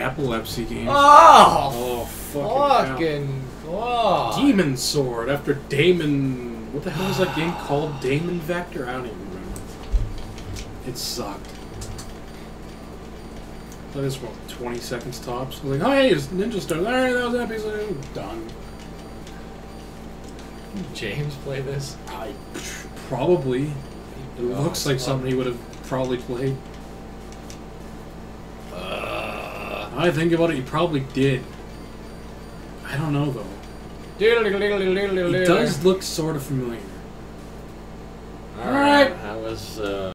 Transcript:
epilepsy games. Oh, fucking God. Demon Sword after Damon. What the hell is that game called? Damon Vector? I don't even remember. It sucked. That is what, 20 seconds tops. I was like, oh hey, it's Ninja Stars. Alright, that was that piece of done. James play this? Probably. It looks like something he would have probably played. I think about it, he probably did. I don't know though. He does look sort of familiar. Alright. That was